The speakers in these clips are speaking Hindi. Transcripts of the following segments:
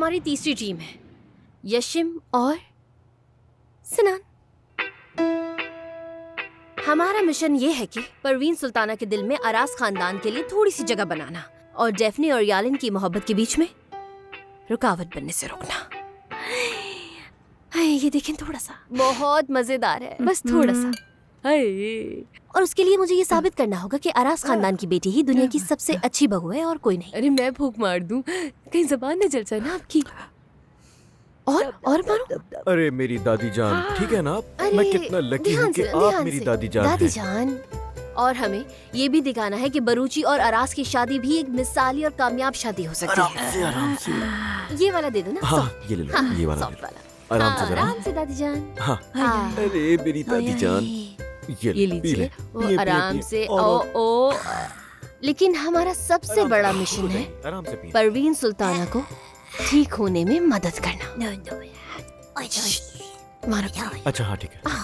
हमारी तीसरी टीम है, यशिम और सिनान। हमारा मिशन ये है कि परवीन सुल्ताना के दिल में अरास खानदान के लिए थोड़ी सी जगह बनाना और डेफनी और यालिन की मोहब्बत के बीच में रुकावट बनने से रोकना। ये देखें, थोड़ा सा बहुत मजेदार है, बस थोड़ा सा। और उसके लिए मुझे ये साबित करना होगा कि अरास खानदान की बेटी ही दुनिया की सबसे अच्छी बहू है और कोई नहीं। अरे मैं फूंक मार दूं, कहीं जबान न जल जाए ना आपकी। और मारो। अरे मेरी दादी जान, ठीक है ना आप? मैं कितना लकी हूँ कि आप मेरी दादी जान हैं। दादी जान। और हमें ये भी दिखाना है कि बरूची और अरास की शादी भी एक मिसाली और कामयाब शादी हो सकती है। आराम से। ये वाला दे दो ना। हाँ, ये ले लो, ये वाला। आराम से जरा। आराम से दादी जान। हाँ। अरे मेरी दादी जान, ये लीजिए, आराम से। ओ लेकिन हमारा सबसे बड़ा मिशन है परवीन सुल्ताना को ठीक होने में मदद करना। अच्छा हाँ ठीक है।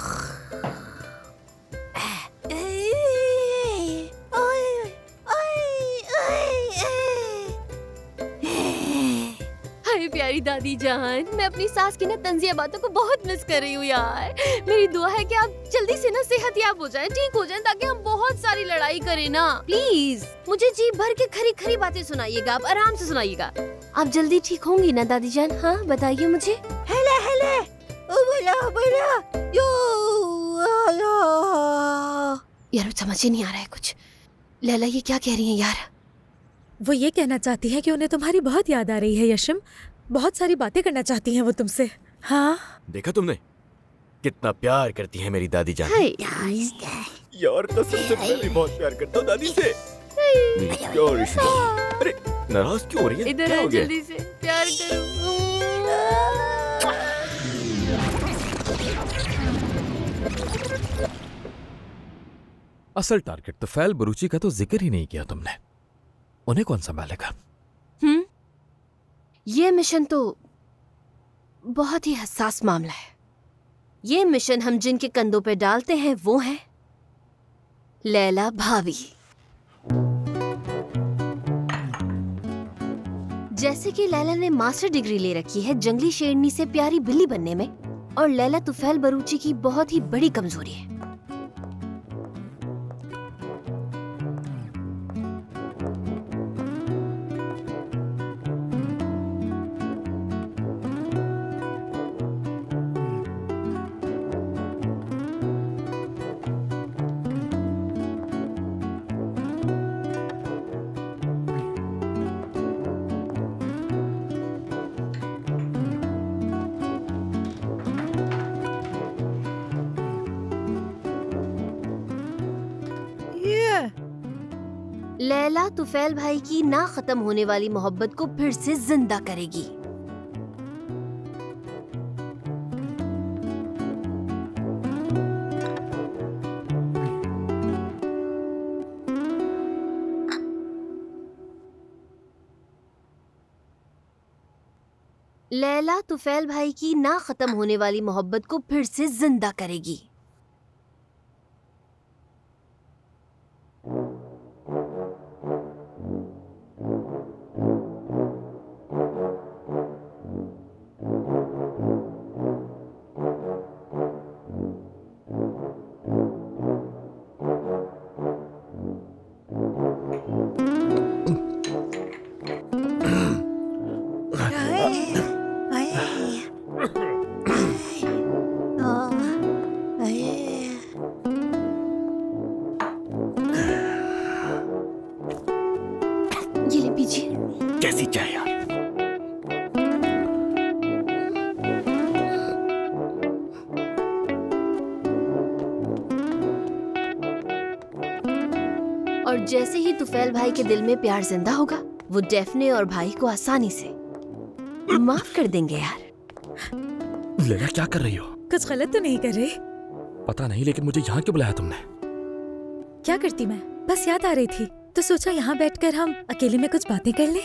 प्यारी दादी जान, मैं अपनी सास की ना तंजिया बातों को बहुत मिस कर रही हूँ यार। मेरी दुआ है कि आप जल्दी से ना सेहतयाब हो जाएं, ठीक हो जाएं, ताकि हम बहुत सारी लड़ाई करें ना। प्लीज मुझे जी भर के खरी खरी बातें सुनाइएगा, आप आराम से सुनाइएगा। आप जल्दी ठीक होंगी ना दादी जान? हाँ बताइए मुझे। यार समझ ही नहीं आ रहा है कुछ। लैला ये क्या कह रही है यार? वो ये कहना चाहती है कि उन्हें तुम्हारी बहुत याद आ रही है यशिम। बहुत सारी बातें करना चाहती हैं वो तुमसे। हाँ देखा तुमने कितना प्यार करती है मेरी दादी जान। यार कसम से मैं भी बहुत प्यार करता हूँ दादी से। अरे नाराज क्यों हो रही है? इधर आ जल्दी से, प्यार करो। असल टारगेट तो फैल बरूची का तो जिक्र ही नहीं किया तुमने। उन्हें कौन संभालेगा? ये मिशन तो बहुत ही हसास मामला है। ये मिशन हम जिनके कंधों पे डालते हैं वो है लैला भाभी। जैसे कि लैला ने मास्टर डिग्री ले रखी है जंगली शेरनी से प्यारी बिल्ली बनने में, और लैला तुफैल बरूची की बहुत ही बड़ी कमजोरी है। लैला तुफैल भाई की ना खत्म होने वाली मोहब्बत को फिर से जिंदा करेगी। लैला तुफैल भाई की ना खत्म होने वाली मोहब्बत को फिर से जिंदा करेगी। कैसी चाय यार? और जैसे ही तुफैल भाई के दिल में प्यार जिंदा होगा, वो डेफने और भाई को आसानी से माफ कर देंगे यार। लैला क्या कर रही हो? कुछ गलत तो नहीं कर रही? पता नहीं, लेकिन मुझे यहाँ क्यों बुलाया तुमने? क्या करती मैं? बस याद आ रही थी तो सोचा यहाँ बैठकर हम अकेले में कुछ बातें कर लें।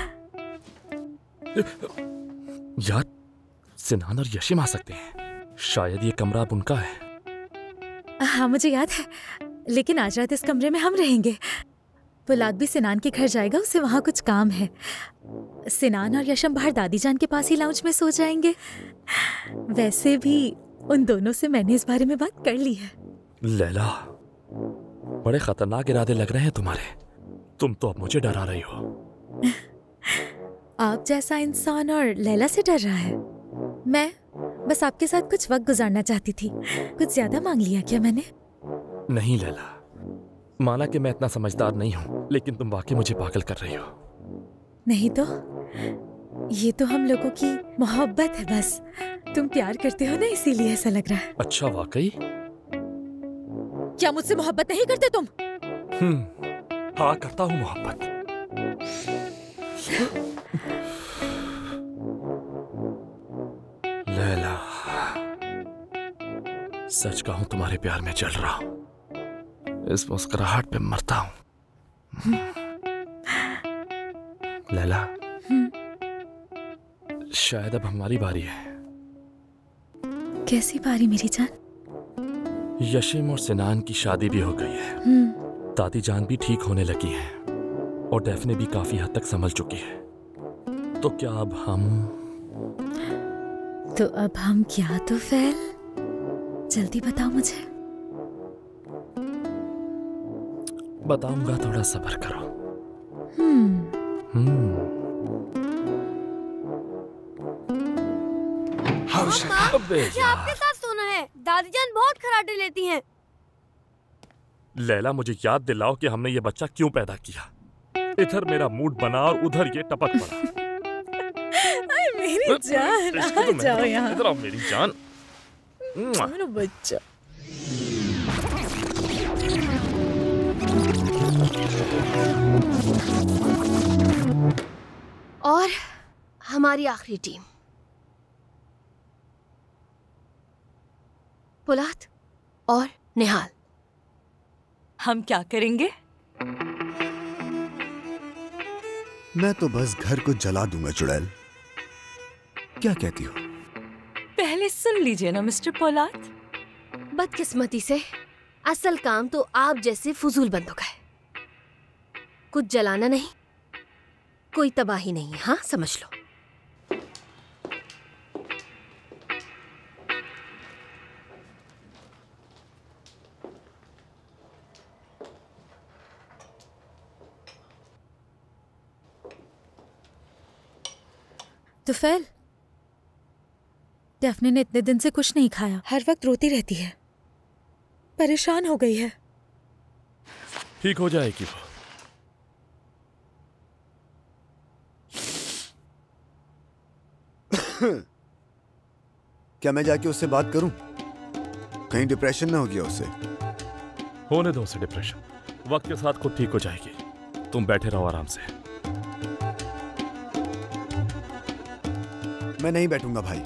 यार सिनान और यशिम आ सकते हैं, शायद ये कमरा अब उनका है। हाँ मुझे याद है, लेकिन आज रात इस कमरे में हम रहेंगे। पुलाद भी सिनान के घर जाएगा, उसे वहाँ कुछ काम है। सिनान और यशम बाहर दादी जान के पास ही लाउंज में सो जाएंगे। वैसे भी उन दोनों से मैंने इस बारे में बात कर ली है। लैला, बड़े खतरनाक इरादे लग रहे हैं तुम्हारे। तुम तो अब मुझे डरा रही हो। आप जैसा इंसान और लैला से डर रहा है? मैं बस आपके साथ कुछ वक्त गुजारना चाहती थी। कुछ ज्यादा मांग लिया क्या मैंने? नहीं लैला, माना कि मैं इतना समझदार नहीं हूँ, लेकिन तुम वाकई मुझे पागल कर रही हो। नहीं तो ये तो हम लोगों की मोहब्बत है बस। तुम प्यार करते हो ना, इसीलिए ऐसा लग रहा है। अच्छा, वाकई? क्या मुझसे मोहब्बत नहीं करते तुम? हाँ, करता हूँ मोहब्बत। लैला, सच कहूं तुम्हारे प्यार में जल रहा हूं। इस मुस्कुराहट पे मरता हूं। लैला, शायद अब हमारी बारी है। कैसी बारी मेरी जान? यशीम और सिनान की शादी भी हो गई है। दादी जान भी ठीक होने लगी है और डेफने भी काफी हद तक संभल चुकी है। तो क्या अब हम क्या तो फैल? जल्दी बताओ मुझे। बताऊंगा, थोड़ा सब्र करो। क्या आपके साथ सोना है? दादी जान बहुत खर्राटे लेती हैं। लैला, मुझे याद दिलाओ कि हमने ये बच्चा क्यों पैदा किया। इधर मेरा मूड बना और उधर ये टपक पड़ा। मेरी जान, आ जाओ यहाँ। इधर आओ मेरी जान। मेरा बच्चा। और हमारी आखिरी टीम, पुलाद और निहाल। हम क्या करेंगे? मैं तो बस घर को जला दूंगा चुड़ैल। क्या कहती हो? पहले सुन लीजिए ना मिस्टर पोलाद। बदकिस्मती से असल काम तो आप जैसे फजूल बंदों का है। कुछ जलाना नहीं, कोई तबाही नहीं, हाँ समझ लो। तुफैल, डेफने ने इतने दिन से कुछ नहीं खाया। हर वक्त रोती रहती है, परेशान हो गई है। ठीक हो जाएगी वो। क्या मैं जाके उससे बात करूं? कहीं डिप्रेशन ना हो गया उसे? होने दो उसे डिप्रेशन, वक्त के साथ खुद ठीक हो जाएगी। तुम बैठे रहो आराम से। मैं नहीं बैठूंगा भाई।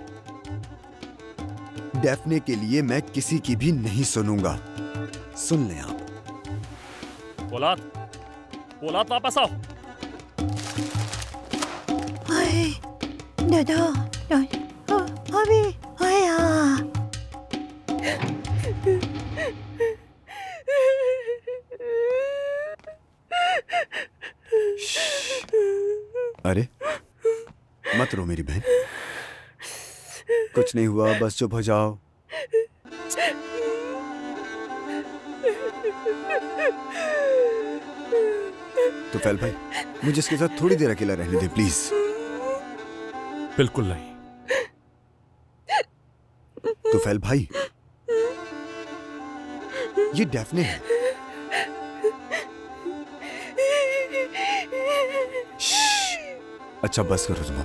डेफने के लिए मैं किसी की भी नहीं सुनूंगा। सुन लें आप। पोलाद, पोलाद वापस आओ। दादा, अभी आया। अरे मत रो मेरी बहन, कुछ नहीं हुआ, बस चुप हो जाओ। तो फैल भाई, मुझे इसके साथ थोड़ी देर अकेला रहने दे प्लीज। बिल्कुल नहीं। तो फैल भाई, ये डेफने है। अच्छा बस करो तुम।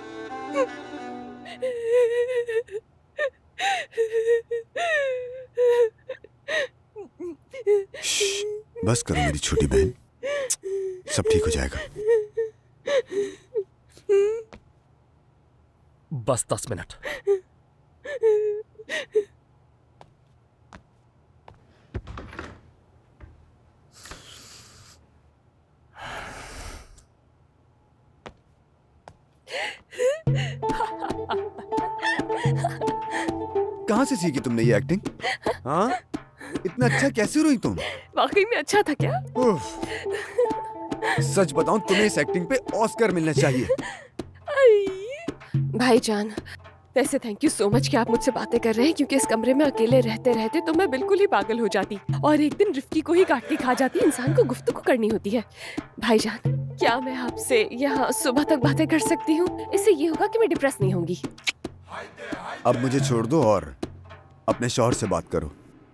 बस करो मेरी छोटी बहन, सब ठीक हो जाएगा। बस 10 मिनट। कहाँ से सीखी तुमने ये एक्टिंग? हाँ, इतना अच्छा कैसे रोई तुम? वाकई में अच्छा था क्या? उफ। सच बताऊं, तुम्हें इस एक्टिंग पे ऑस्कर मिलना चाहिए। भाईजान, वैसे थैंक यू सो मच कि आप मुझसे बातें कर रहे हैं, क्योंकि इस कमरे में अकेले रहते रहते तो मैं बिल्कुल ही पागल हो जाती और एक दिन रिफ्की को ही काट के खा जाती। इंसान को गुफ्तगू करनी होती है। भाईजान, क्या मैं आपसे यहाँ सुबह तक बातें कर सकती हूँ? इससे ये होगा कि मैं डिप्रेस नहीं होंगी। अब मुझे छोड़ दो और अपने शौहर से बात करो।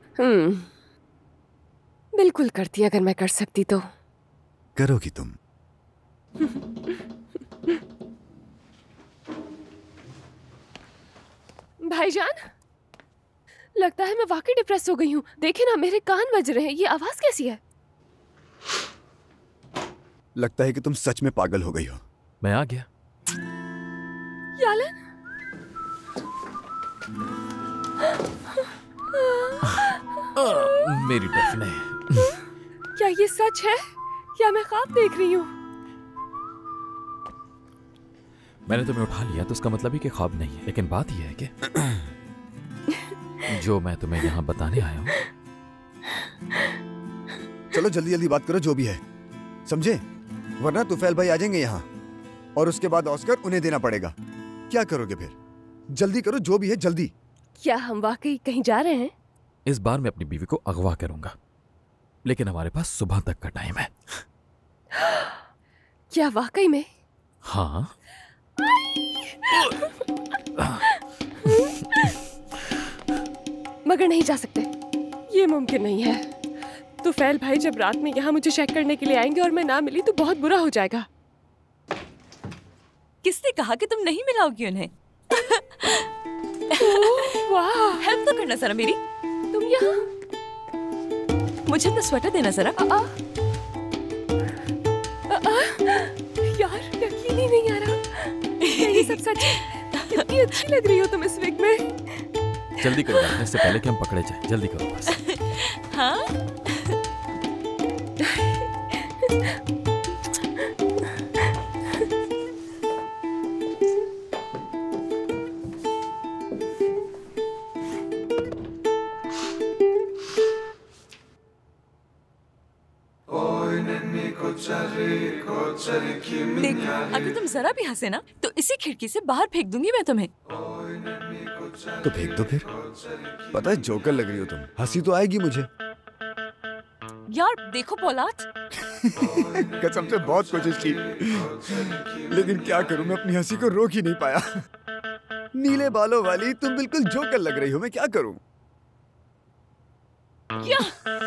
बिल्कुल करती, अगर मैं कर सकती तो। करोगी तुम? भाईजान, लगता है मैं वाकई डिप्रेस हो गई हूँ। देखे ना, मेरे कान बज रहे हैं। ये आवाज कैसी है? लगता है कि तुम सच में पागल हो गई हो। मैं आ गया। यालन, मेरी डेफने। क्या ये सच है या मैं ख्वाब देख रही हूँ? मैंने तुम्हें उठा लिया तो उसका मतलब ही कि ख्वाब नहीं है, लेकिन बात यह है कि जो मैं तुम्हें यहाँ बताने आया हूँ। चलो जल्दी जल्दी बात करो, जो भी है, समझे? वरना तुफैल भाई आ जाएंगे यहाँ और उसके बाद ऑस्कर उन्हें देना पड़ेगा। क्या करोगे फिर? जल्दी करो, जो भी है, जल्दी। क्या हम वाकई कहीं जा रहे हैं? इस बार मैं अपनी बीवी को अगवा करूंगा, लेकिन हमारे पास सुबह तक का टाइम है। क्या वाकई में? हाँ। मगर नहीं जा सकते, ये मुमकिन नहीं है। तुफैल भाई जब रात में यहाँ मुझे चेक करने के लिए आएंगे और मैं ना मिली तो बहुत बुरा हो जाएगा। किसने कहा कि तुम नहीं मिलाओगी उन्हें? वाह, हेल्प तो करना जरा मेरी। तुम यहाँ? मुझे अपना स्वेटर देना जरा। यार, यकीन ही नहीं आ रहा। ये सब सच है? कितनी अच्छी लग रही हो तुम इस विग में। जल्दी करो, इससे पहले कि हम पकड़े जाए। जल्दी करो बस। हाँ? देख, अगर तुम जरा भी हंसे ना तो इसी खिड़की से बाहर फेंक दूंगी मैं तुम्हें। तो फेंक दो फिर। पता है जोकर लग रही हो तुम। हंसी तो आएगी मुझे। यार देखो पोलाद, कसम से बहुत कोशिश की, लेकिन क्या करूं, मैं अपनी हंसी को रोक ही नहीं पाया। नीले बालों वाली तुम बिल्कुल जोकर लग रही हो, मैं क्या करूं? क्या?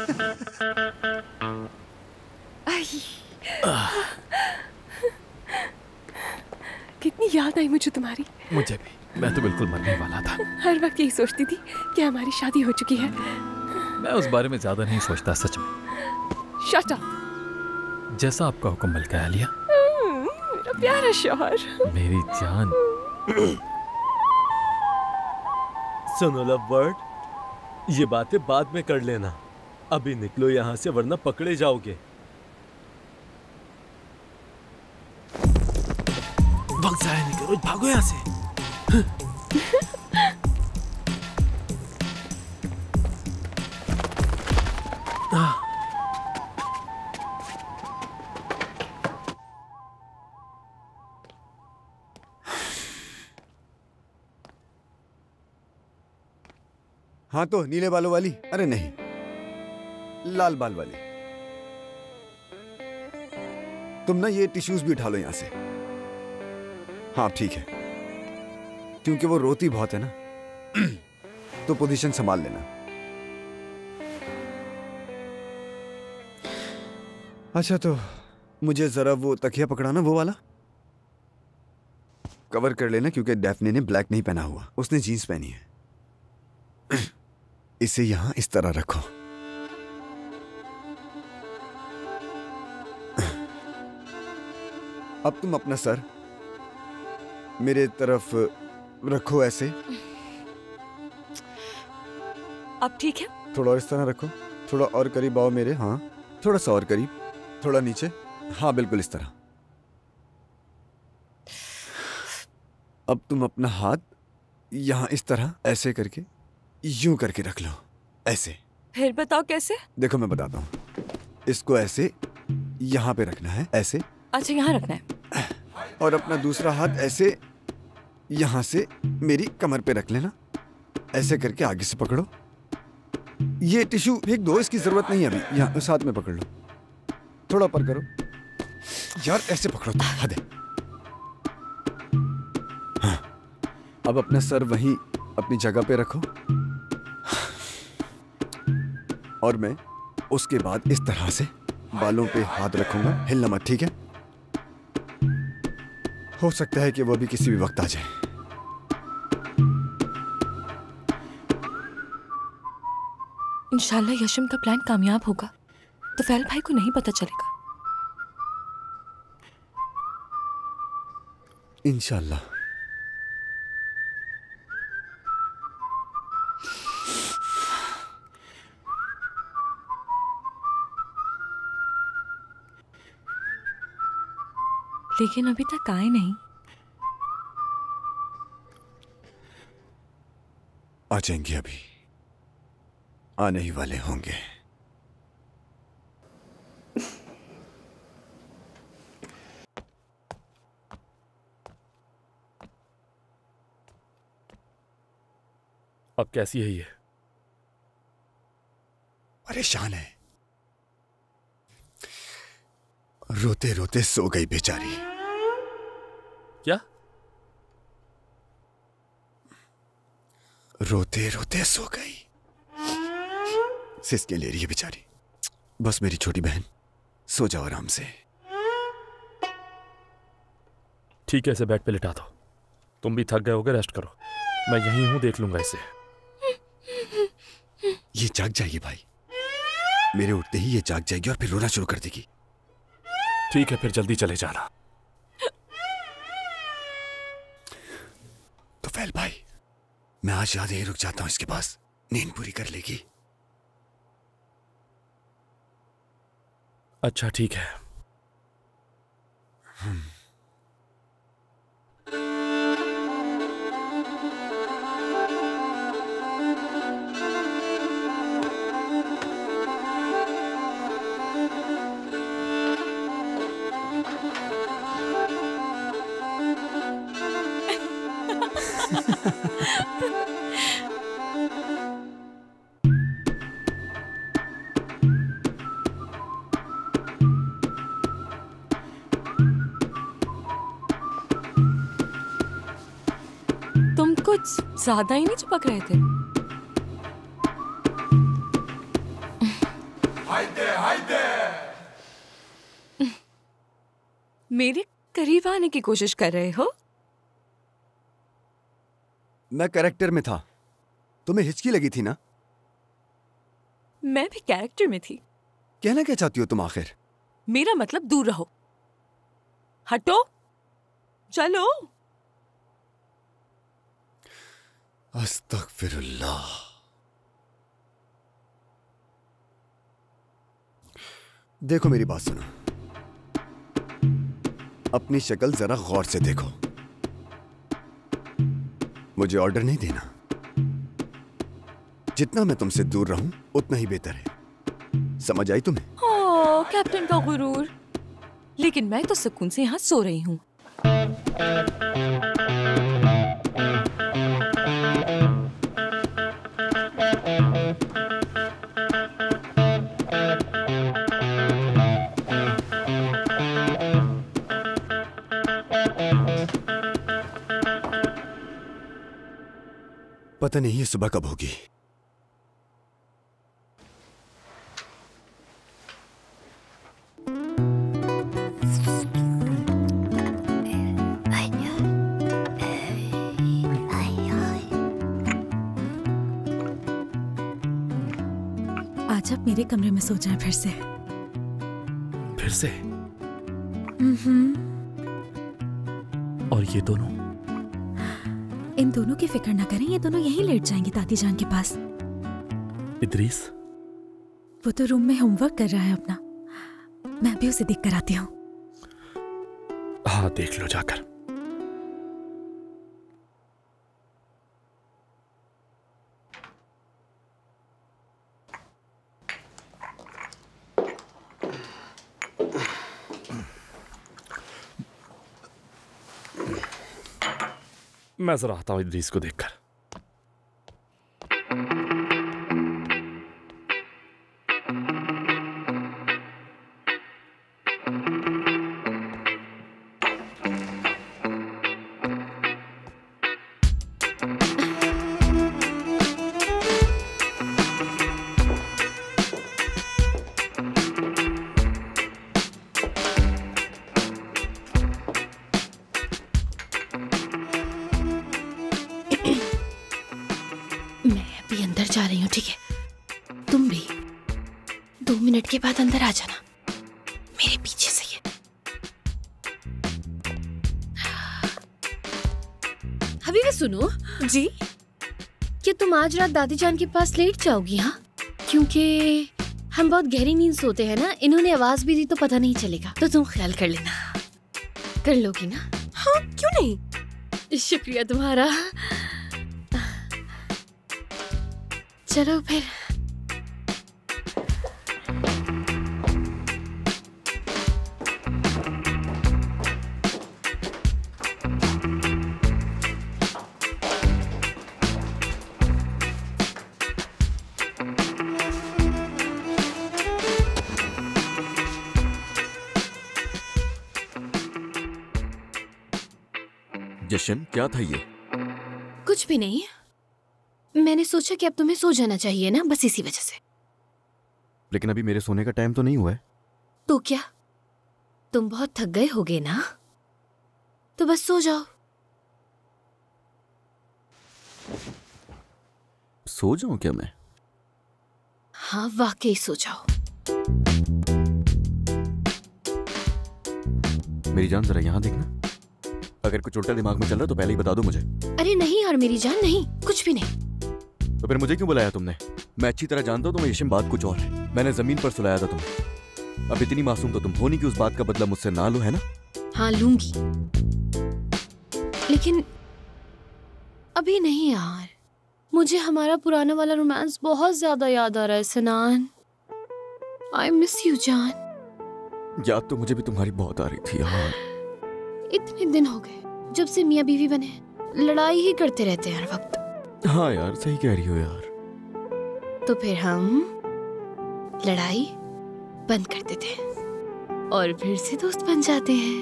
कितनी याद आई मुझे तुम्हारी। मुझे भी। मैं तो बिल्कुल मरने वाला था। हर वक्त यही सोचती थी कि हमारी शादी हो चुकी है। मैं उस बारे में ज्यादा नहीं सोचता, सच में। Shut up. जैसा आपका हुक्म मिल गया लिया। मेरा प्यारा शौहर। मेरी जान। सुनो लव बर्ड, ये बातें बाद में कर लेना। अभी निकलो यहाँ से, वरना पकड़े जाओगे। वक्त जाया नहीं करो, भागो यहाँ से। हाँ तो नीले बालों वाली? अरे नहीं, लाल बाल वाली। तुम ना ये टिश्यूज भी उठा लो यहां से। हाँ ठीक है, क्योंकि वो रोती बहुत है ना, तो पोजीशन संभाल लेना। अच्छा तो मुझे जरा वो तकिया पकड़ाना, वो वाला कवर कर लेना, क्योंकि डेफने ने ब्लैक नहीं पहना हुआ, उसने जीन्स पहनी है। इसे यहां इस तरह रखो। अब तुम अपना सर मेरे तरफ रखो, ऐसे। अब ठीक है? थोड़ा और इस तरह रखो, थोड़ा और करीब आओ मेरे। हाँ, थोड़ा सा और करीब, थोड़ा नीचे। हाँ बिल्कुल इस तरह। अब तुम अपना हाथ यहां इस तरह ऐसे करके, यूं करके रख लो, ऐसे। फिर बताओ कैसे? देखो मैं बताता हूं। इसको ऐसे यहाँ पे रखना है, ऐसे। अच्छा, यहाँ रखना है। और अपना दूसरा हाथ ऐसे यहाँ से मेरी कमर पे रख लेना। ऐसे करके आगे से पकड़ो। ये टिश्यू फेंक दो, इसकी जरूरत नहीं है अभी। यहाँ साथ में पकड़ लो, थोड़ा ऊपर करो। यार ऐसे पकड़ो तो हद है। हाँ, अब अपना सर वहीं अपनी जगह पे रखो। और मैं उसके बाद इस तरह से बालों पे हाथ रखूंगा। हिलना मत, ठीक है? हो सकता है कि वो भी किसी भी वक्त आ जाए। इंशाल्लाह यशम का प्लान कामयाब होगा तो फैल भाई को नहीं पता चलेगा। इंशाल्लाह। लेकिन अभी तक आए नहीं। आ जाएंगे, अभी आने ही वाले होंगे। अब कैसी है ये? परेशान है, रोते रोते सो गई बेचारी। क्या? रोते रोते सो गई। सिसके ले रही है बेचारी। बस मेरी छोटी बहन, सो जाओ आराम से। ठीक है, इसे बेड पे लिटा दो। तुम भी थक गए होगे, रेस्ट करो। मैं यहीं हूं, देख लूंगा इसे। ये जाग जाएगी भाई, मेरे उठते ही ये जाग जाएगी और फिर रोना शुरू कर देगी। ठीक है, फिर जल्दी चले जाना। तो फैल भाई, मैं आज रात यहीं रुक जाता हूं इसके पास, नींद पूरी कर लेगी। अच्छा ठीक है। तुम कुछ ज्यादा ही नहीं चिपक रहे थे। मेरे करीब आने की कोशिश कर रहे हो? मैं कैरेक्टर में था, तुम्हें हिचकी लगी थी ना? मैं भी कैरेक्टर में थी। कहना क्या चाहती हो तुम आखिर? मेरा मतलब दूर रहो, हटो, चलो। अस्तगफिरुल्लाह। देखो मेरी बात सुनो, अपनी शक्ल जरा गौर से देखो। मुझे ऑर्डर नहीं देना, जितना मैं तुमसे दूर रहूं उतना ही बेहतर है। समझ आई तुम्हें? ओह, कैप्टन का गुरूर। लेकिन मैं तो सुकून से यहाँ सो रही हूँ। पता नहीं ये सुबह कब होगी। आज आप मेरे कमरे में सो जाएं फिर से। फिर से? और ये दोनों? इन दोनों की फिक्र ना करें, ये दोनों यहीं लेट जाएंगे दादी जान के पास। इदरीस? वो तो रूम में होमवर्क कर रहा है अपना, मैं भी उसे देख कर आती हूँ। हाँ, देख लो जाकर। मैं जरा आता हूँ इद्रीस को देखकर। जा रही हूँ, ठीक है? तुम भी 2 मिनट के बाद अंदर आ जाना, मेरे पीछे से ये। हबीबी सुनो जी। क्या तुम आज रात दादी जान के पास लेट जाओगी? हाँ, क्योंकि हम बहुत गहरी नींद सोते हैं ना, इन्होंने आवाज भी दी तो पता नहीं चलेगा, तो तुम ख्याल कर लेना। कर लोगी ना? हाँ, क्यों नहीं। शुक्रिया तुम्हारा। चलो फिर। जशन, क्या था ये? कुछ भी नहीं, मैंने सोचा कि अब तुम्हें सो जाना चाहिए ना, बस इसी वजह से। लेकिन अभी मेरे सोने का टाइम तो नहीं हुआ है। तो क्या तुम बहुत थक गए होगे ना, तो बस सो जाओ। सो जाऊं क्या मैं? हाँ, वाकई सो जाओ। मेरी जान, जरा यहाँ देखना। अगर कुछ उल्टा दिमाग में चल रहा तो पहले ही बता दो मुझे। अरे नहीं यार मेरी जान, नहीं, कुछ भी नहीं। तो फिर मुझे क्यों बुलाया तुमने? मैं अच्छी तरह जानता हूँ तुम्हें यशिम, बात कुछ और है। मैंने जमीन पर सुलाया था तुम्हें। अब इतनी मासूम तो तुम हो नहीं कि उस बात का बदला मुझसे ना लो, है ना? हाँ लूंगी, लेकिन अभी नहीं यार। मुझे हमारा पुराना वाला रोमांस बहुत ज्यादा याद आ रहा है सनान। आई मिस यू जान। याद तो मुझे भी तुम्हारी बहुत आ रही थी यार। इतने दिन हो गए जब से मियाँ बीवी बने, लड़ाई ही करते रहते हैं हर वक्त। हाँ यार, सही कह रही हो यार। तो फिर हम लड़ाई बंद कर देते हैं और फिर से दोस्त बन जाते हैं।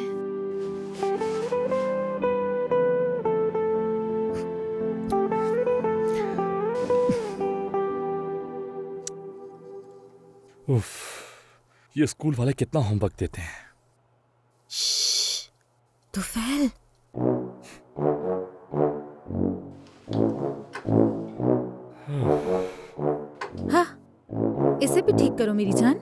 उफ, ये स्कूल वाले कितना होमवर्क देते हैं। तुफैल, हाँ, इसे भी ठीक करो मेरी जान।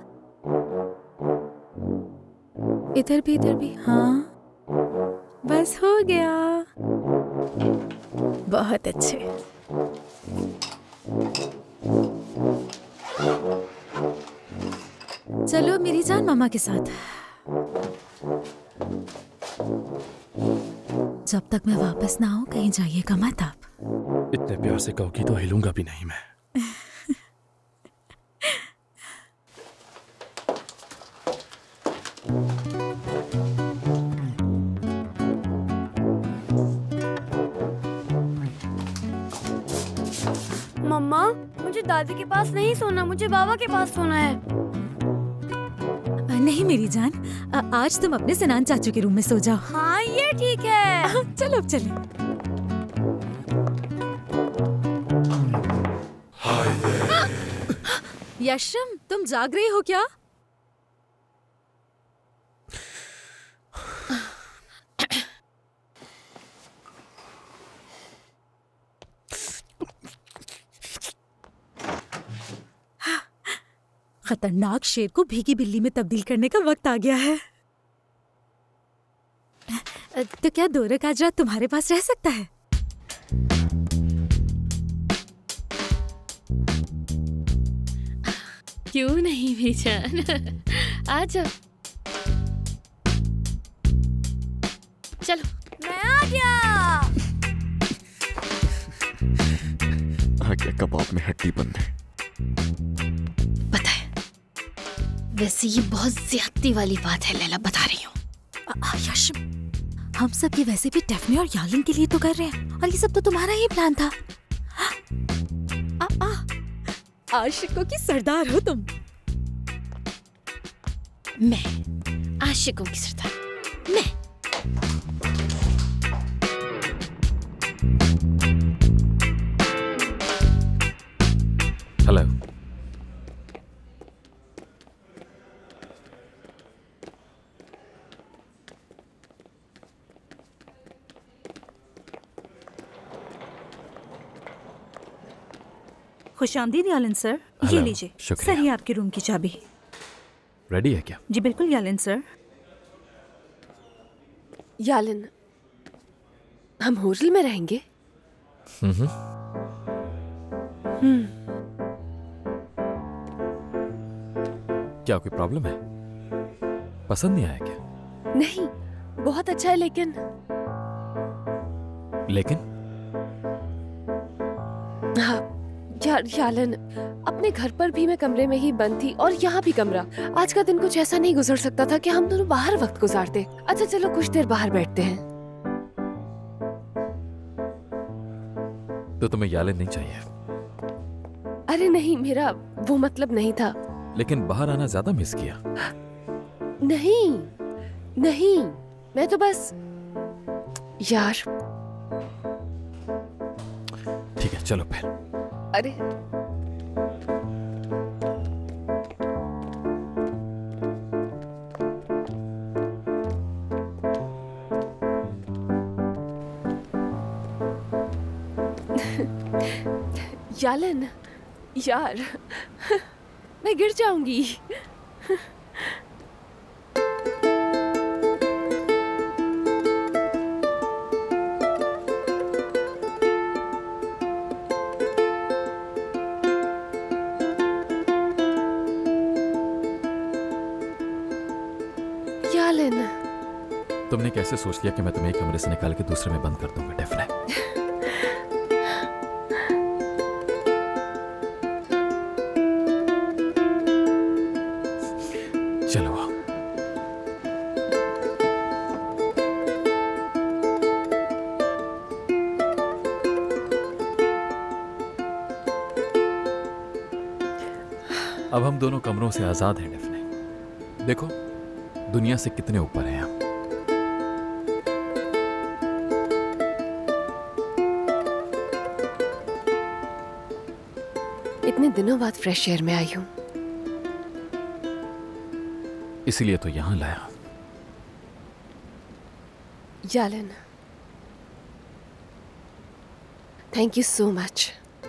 इधर भी, हाँ, बस हो गया। बहुत अच्छे। चलो मेरी जान मामा के साथ। जब तक मैं वापस ना आऊं कहीं जाइएगा मत आप। इतने प्यार से कहोगी तो हिलूंगा भी नहीं मैं। मम्मा, मुझे दादी के पास नहीं सोना, मुझे बाबा के पास सोना है। नहीं मेरी जान, आज तुम अपने सनान चाचू के रूम में सो जाओ। हाँ ये ठीक है। चलो अब चले। यशम, तुम जाग रही हो क्या? खतरनाक शेर को भीगी बिल्ली में तब्दील करने का वक्त आ गया है। तो क्या दोरक आज रात तुम्हारे पास रह सकता है? क्यों नहीं मेरी जान, आ जाओ। चलो, मैं आ गया। आ गया, कबाब में हड्डी बंद है। पता है, वैसे ये बहुत ज्यादती वाली बात है लैला, बता रही हूँ। यशम, हम सब ये वैसे भी डेफने और यालिन के लिए तो कर रहे हैं, और ये सब तो तुम्हारा ही प्लान था। आशिकों की सरदार हो तुम। मैं आशिकों की सरदार, मैं। हेलो। खुशामदीद यालिन सर, ये हेलो, लीजिए। शुक्रिया। सर ये आपके रूम की चाबी। रेडी है क्या? जी बिल्कुल यालिन सर। यालिन, हम होटल में रहेंगे? क्या कोई प्रॉब्लम है? पसंद नहीं आया क्या? नहीं, बहुत अच्छा है लेकिन हाँ यालिन, अपने घर पर भी मैं कमरे में ही बंद थी और यहाँ भी कमरा। आज का दिन कुछ ऐसा नहीं गुजर सकता था कि हम दोनों बाहर वक्त गुजारते। अच्छा चलो कुछ देर बाहर बैठते हैं। तो तुम्हें यालिन नहीं चाहिए? अरे नहीं, मेरा वो मतलब नहीं था। लेकिन बाहर आना ज्यादा मिस किया। नहीं नहीं, मैं तो बस यार। ठीक है चलो फिर। अरे यालिन, यार मैं गिर जाऊंगी। यालिन, तुमने कैसे सोच लिया कि मैं तुम्हें एक कमरे से निकाल के दूसरे में बंद कर दूंगा? डेफिनेट। चलो आओ। अब हम दोनों कमरों से आजाद हैं डेफिनेट। देखो दुनिया से कितने ऊपर हैं हम। इतने दिनों बाद फ्रेश एयर में आई हूँ, इसीलिए तो यहां लाया। Yalin, thank you so much.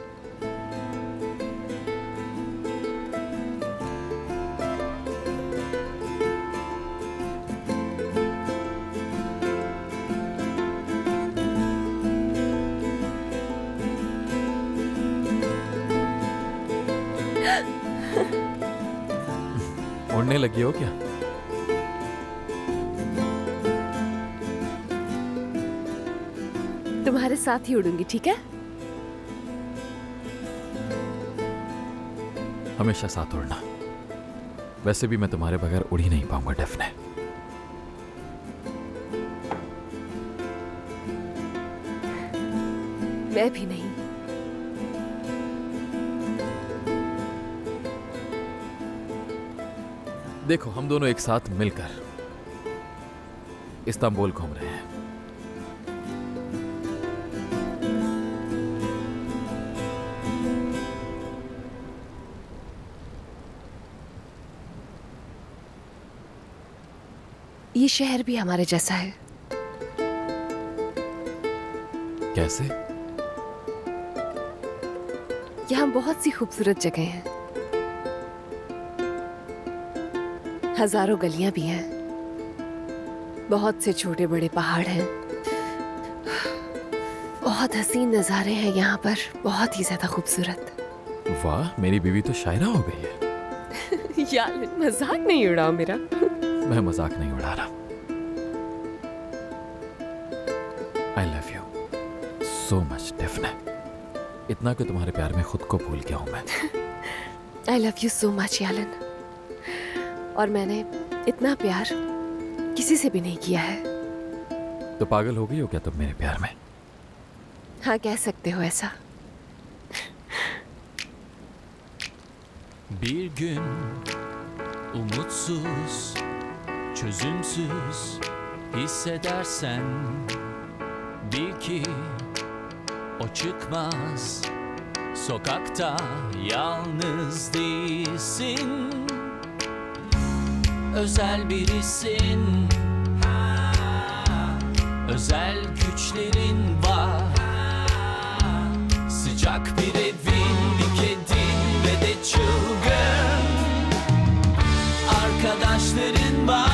उड़ने लगी हो क्या? तुम्हारे साथ ही उड़ूंगी, ठीक है? हमेशा साथ उड़ना। वैसे भी मैं तुम्हारे बगैर उड़ ही नहीं पाऊंगा डेफिनेट। मैं भी नहीं। देखो हम दोनों एक साथ मिलकर इस्तांबुल घूम रहे हैं। ये शहर भी हमारे जैसा है। कैसे? यहाँ बहुत सी खूबसूरत जगह हैं, हजारों गलियां भी हैं, बहुत से छोटे बड़े पहाड़ हैं, बहुत हसीन नजारे हैं यहाँ पर, बहुत ही ज्यादा खूबसूरत। वाह, मेरी बीवी तो शायरा हो गई है। यार मजाक नहीं उड़ाओ मेरा। मैं मजाक नहीं उड़ा रहा। I love you so much definite. इतना कि तुम्हारे प्यार में खुद को भूल गया हूं मैं। I love you so much Yalin. और मैंने इतना प्यार किसी से भी नहीं किया है। तो पागल हो गई हो क्या तुम मेरे प्यार में? हाँ, कह सकते हो ऐसा। Bir gün umutsuz, çözümsüz hissedersen bil ki o çıkmaz. Sokakta yalnız değilsin. Özel birisin. Özel güçlerin var. Sıcak bir evin, bir kedin ve de çılgın arkadaşların var.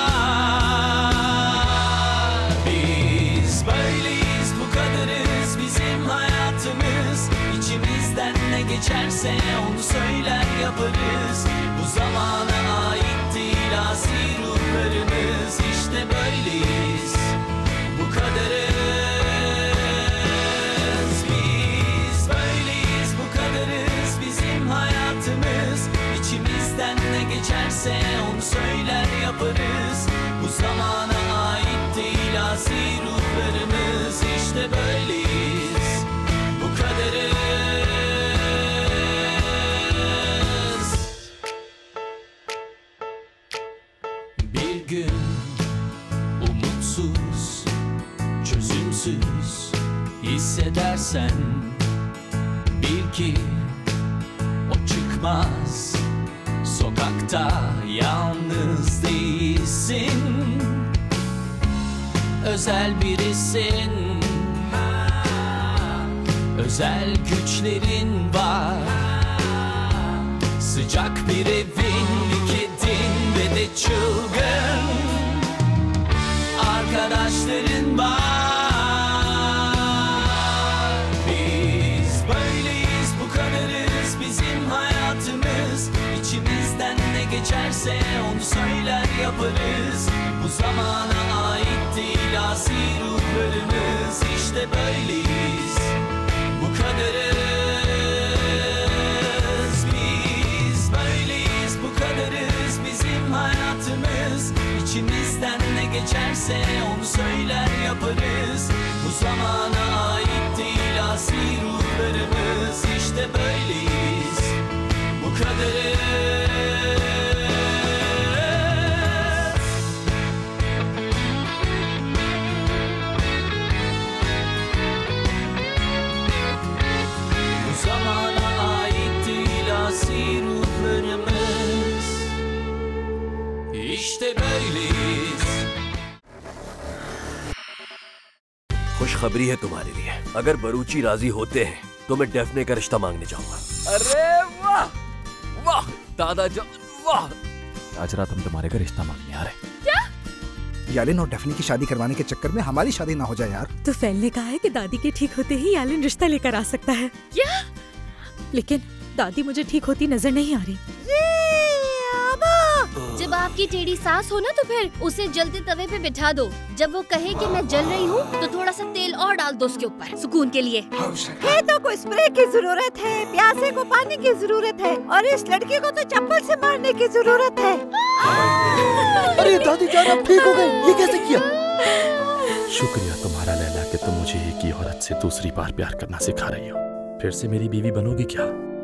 Biz böyleyiz, bu kadarız, bizim hayatımız. İçimizden ne geçerse onu söyler yaparız. Bu zamana ait değil asi ruhlarımız. İşte böyleyiz, bu kadarız. Biz böyleyiz, bu kadarız, bizim hayatımız. İçimizden ne geçerse onu söyler yaparız. Bu zamana ait değil asi ruhlarımız. İşte böyleyiz, bu kadarız. Bir gün umutsuz, çözümsüz hissedersen bil ki o çıkmaz. Sokakta yalnız değilsin. Özel birisin. Özel güçlerin var. Sıcak bir evin, bir kedin ve de çılgın arkadaşların var. Biz böyleyiz, bu kadarız, bizim hayatımız. İçimizden ne geçerse onu söyler yaparız. Bu zamana ait değil asi ruhlarımız. İşte böyleyiz, bu kadarız. Biz böyleyiz, bu kadarız, bizim hayatımız. İçimizden ne geçerse onu söyler yaparız. Bu zamana ait değil asi ruhlarımız. İşte böyleyiz, bu kadarız. Bu zamana ait değil asi ruhlarımız. İşte böyleyiz. खुशखबरी है तुम्हारे लिए। अगर बरूची राजी होते हैं तो मैं डेफने का रिश्ता मांगने जाऊंगा। अरे वाह वाह दादा जान वाह। आज रात हम तुम्हारे घर रिश्ता मांगने आ रहे हैं। क्या? यालिन और डेफनी की शादी करवाने के चक्कर में हमारी शादी ना हो जाए यार। तो फैल ने कहा है कि दादी के ठीक होते ही यालिन रिश्ता लेकर आ सकता है। क्या? लेकिन दादी मुझे ठीक होती नजर नहीं आ रही। जब आपकी टेढ़ी सास हो ना तो फिर उसे जलते तवे पे बिठा दो। जब वो कहे कि मैं जल रही हूँ तो थोड़ा सा तेल और डाल दो उसके ऊपर सुकून के लिए। खेतों को स्प्रे की जरूरत है, प्यासे को पानी की जरूरत है और इस लड़की को तो चप्पल से मारने की जरूरत है। अरे दादी जान आप ठीक हो गए, ये कैसे किया? शुक्रिया तुम्हारा लैला कि तुम मुझे एक ही औरत से दूसरी बार प्यार करना सिखा रही हो। फिर से मेरी बीवी बनोगी क्या?